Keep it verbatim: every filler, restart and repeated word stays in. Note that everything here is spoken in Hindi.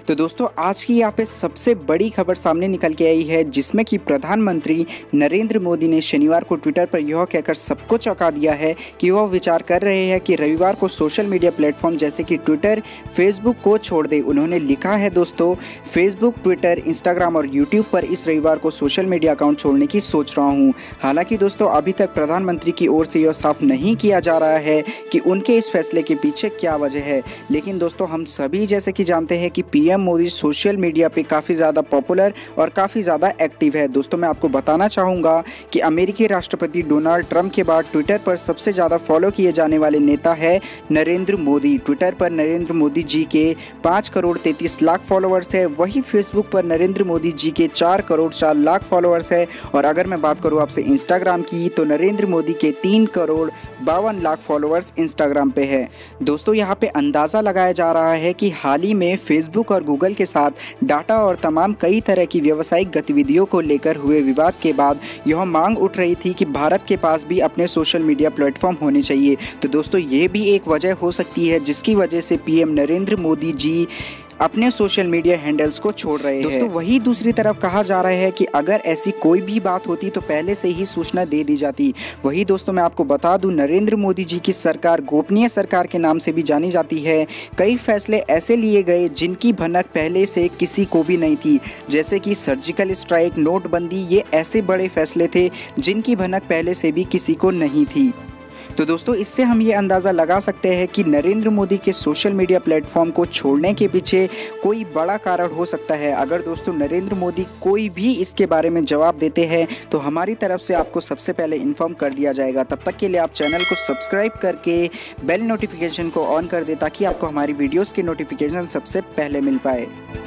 तो दोस्तों आज की यहाँ पे सबसे बड़ी खबर सामने निकल के आई है, जिसमें कि प्रधानमंत्री नरेंद्र मोदी ने शनिवार को ट्विटर पर यह कहकर सबको चौंका दिया है कि वह विचार कर रहे हैं कि रविवार को सोशल मीडिया प्लेटफॉर्म जैसे कि ट्विटर, फेसबुक को छोड़ दे। उन्होंने लिखा है दोस्तों, फेसबुक, ट्विटर, इंस्टाग्राम और यूट्यूब पर इस रविवार को सोशल मीडिया अकाउंट छोड़ने की सोच रहा हूँ। हालांकि दोस्तों अभी तक प्रधानमंत्री की ओर से यह साफ नहीं किया जा रहा है कि उनके इस फैसले के पीछे क्या वजह है। लेकिन दोस्तों हम सभी जैसे कि जानते हैं कि पीएम मोदी सोशल मीडिया पे काफ़ी ज़्यादा पॉपुलर और काफ़ी ज़्यादा एक्टिव है। दोस्तों मैं आपको बताना चाहूँगा कि अमेरिकी राष्ट्रपति डोनाल्ड ट्रंप के बाद ट्विटर पर सबसे ज़्यादा फॉलो किए जाने वाले नेता है नरेंद्र मोदी। ट्विटर पर नरेंद्र मोदी जी के पाँच करोड़ तैंतीस लाख फॉलोअर्स है। वहीं फेसबुक पर नरेंद्र मोदी जी के चार करोड़ चार लाख फॉलोअर्स है। और अगर मैं बात करूँ आपसे इंस्टाग्राम की, तो नरेंद्र मोदी के तीन करोड़ बावन लाख फॉलोअर्स इंस्टाग्राम पे है। दोस्तों यहाँ पे अंदाज़ा लगाया जा रहा है कि हाल ही में फेसबुक और गूगल के साथ डाटा और तमाम कई तरह की व्यावसायिक गतिविधियों को लेकर हुए विवाद के बाद यह मांग उठ रही थी कि भारत के पास भी अपने सोशल मीडिया प्लेटफॉर्म होने चाहिए। तो दोस्तों ये भी एक वजह हो सकती है जिसकी वजह से पीएम नरेंद्र मोदी जी अपने सोशल मीडिया हैंडल्स को छोड़ रहे हैं। दोस्तों वही दूसरी तरफ कहा जा रहा है कि अगर ऐसी कोई भी बात होती तो पहले से ही सूचना दे दी जाती। वही दोस्तों मैं आपको बता दूं, नरेंद्र मोदी जी की सरकार गोपनीय सरकार के नाम से भी जानी जाती है। कई फैसले ऐसे लिए गए जिनकी भनक पहले से किसी को भी नहीं थी, जैसे कि सर्जिकल स्ट्राइक, नोटबंदी। ये ऐसे बड़े फैसले थे जिनकी भनक पहले से भी किसी को नहीं थी। तो दोस्तों इससे हम ये अंदाज़ा लगा सकते हैं कि नरेंद्र मोदी के सोशल मीडिया प्लेटफॉर्म को छोड़ने के पीछे कोई बड़ा कारण हो सकता है। अगर दोस्तों नरेंद्र मोदी कोई भी इसके बारे में जवाब देते हैं तो हमारी तरफ से आपको सबसे पहले इन्फॉर्म कर दिया जाएगा। तब तक के लिए आप चैनल को सब्सक्राइब करके बेल नोटिफिकेशन को ऑन कर दें ताकि आपको हमारी वीडियोज़ के नोटिफिकेशन सबसे पहले मिल पाए।